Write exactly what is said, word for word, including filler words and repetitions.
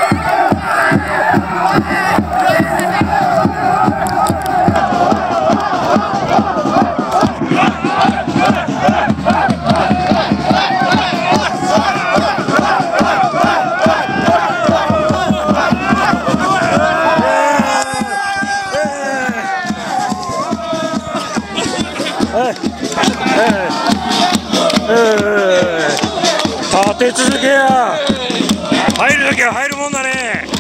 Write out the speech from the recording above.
立て続けや。入るだけは入るもんだね。